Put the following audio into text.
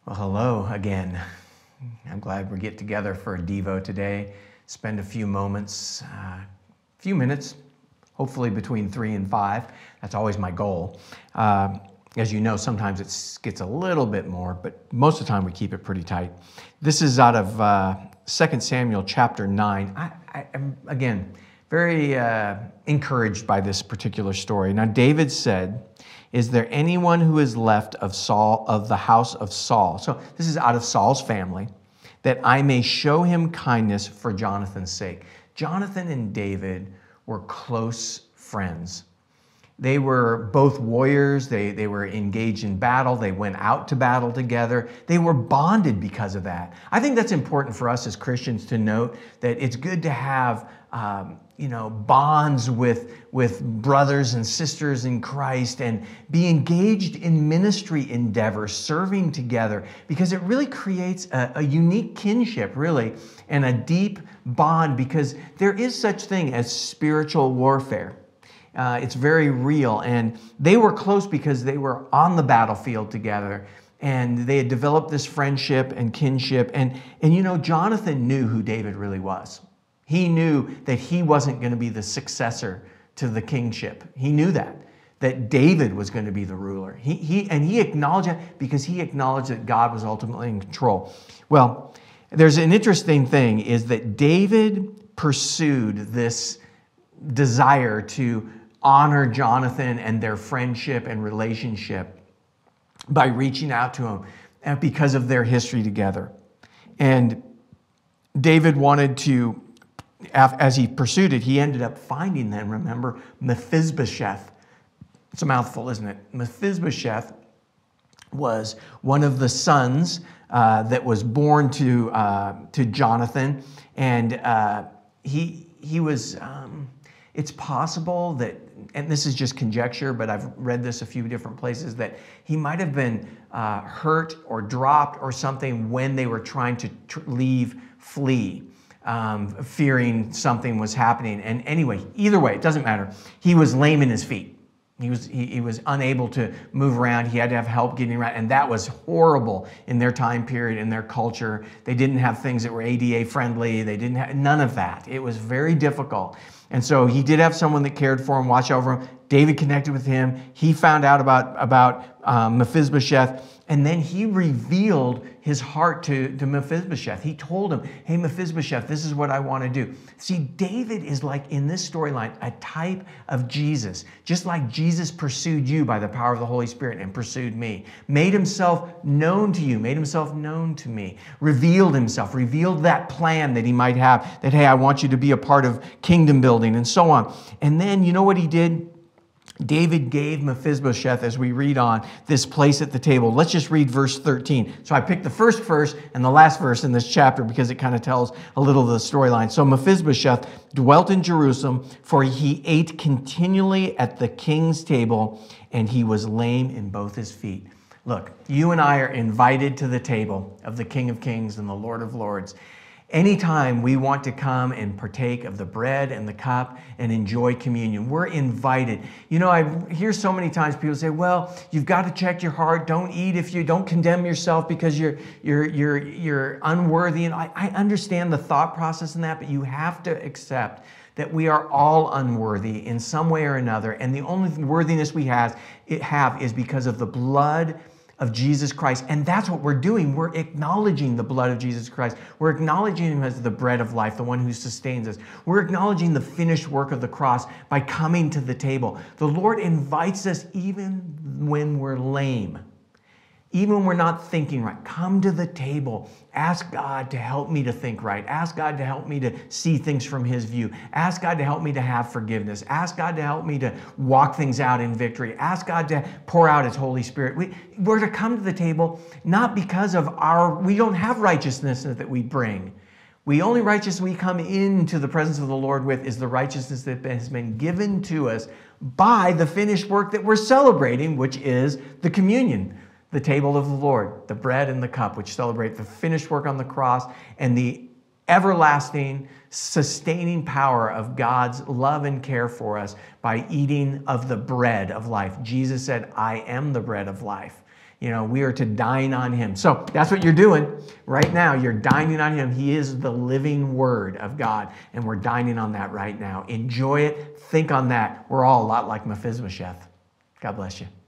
Well, hello again. I'm glad we get together for a Devo today. Spend a few minutes, hopefully between 3 and 5. That's always my goal. As you know, sometimes it gets a little bit more, but most of the time we keep it pretty tight. This is out of 2 Samuel chapter 9. I'm, again, very encouraged by this particular story. Now, David said, "Is there anyone who is left of Saul, of the house of Saul?" So this is out of Saul's family, "that I may show him kindness for Jonathan's sake." Jonathan and David were close friends. They were both warriors. They were engaged in battle. They went out to battle together. They were bonded because of that. I think that's important for us as Christians to note, that it's good to have bonds with brothers and sisters in Christ and be engaged in ministry endeavors, serving together, because it really creates a unique kinship, really, and a deep bond, because there is such thing as spiritual warfare. It's very real, and they were close because they were on the battlefield together, and they had developed this friendship and kinship, and Jonathan knew who David really was. He knew that he wasn't going to be the successor to the kingship. He knew that David was going to be the ruler. He acknowledged it because he acknowledged that God was ultimately in control. Well, there's an interesting thing, is that David pursued this desire to honor Jonathan and their friendship and relationship by reaching out to him, and because of their history together. And David wanted to, as he pursued it, he ended up finding them, remember, Mephibosheth. It's a mouthful, isn't it? Mephibosheth was one of the sons that was born to Jonathan, and he was. It's possible that, and this is just conjecture, but I've read this a few different places, that he might have been hurt or dropped or something when they were trying to flee, fearing something was happening. And anyway, either way, it doesn't matter. He was lame in his feet. He was unable to move around. He had to have help getting around, and that was horrible in their time period, in their culture. They didn't have things that were ADA friendly. They didn't have none of that. It was very difficult. And so he did have someone that cared for him, watched over him. David connected with him. He found out about Mephibosheth, and then he revealed his heart to Mephibosheth. He told him, "Hey, Mephibosheth, this is what I want to do." See, David is, like, in this storyline, a type of Jesus. Just like Jesus pursued you by the power of the Holy Spirit and pursued me. Made himself known to you, made himself known to me. Revealed himself, revealed that plan that he might have, that, hey, I want you to be a part of kingdom building and so on. And then, you know what he did? David gave Mephibosheth, as we read on, this place at the table. Let's just read verse 13. So I picked the first verse and the last verse in this chapter because it kind of tells a little of the storyline. "So Mephibosheth dwelt in Jerusalem, for he ate continually at the king's table, and he was lame in both his feet." Look, you and I are invited to the table of the King of Kings and the Lord of Lords. Anytime we want to come and partake of the bread and the cup and enjoy communion, we're invited. I hear so many times people say, "Well, you've got to check your heart. Don't eat if you don't condemn yourself because you're unworthy." And I understand the thought process in that, but you have to accept that we are all unworthy in some way or another, and the only worthiness we have is because of the blood of Jesus Christ. And that's what we're doing. We're acknowledging the blood of Jesus Christ. We're acknowledging him as the bread of life, the one who sustains us. We're acknowledging the finished work of the cross by coming to the table. The Lord invites us even when we're lame, even when we're not thinking right. Come to the table. Ask God to help me to think right. Ask God to help me to see things from his view. Ask God to help me to have forgiveness. Ask God to help me to walk things out in victory. Ask God to pour out his Holy Spirit. We're to come to the table not because of we don't have righteousness that we bring. The only righteousness we come into the presence of the Lord with is the righteousness that has been given to us by the finished work that we're celebrating, which is the communion. The table of the Lord, the bread and the cup, which celebrate the finished work on the cross and the everlasting, sustaining power of God's love and care for us by eating of the bread of life. Jesus said, "I am the bread of life." We are to dine on him. So that's what you're doing right now. You're dining on him. He is the living word of God, and we're dining on that right now. Enjoy it. Think on that. We're all a lot like Mephibosheth. God bless you.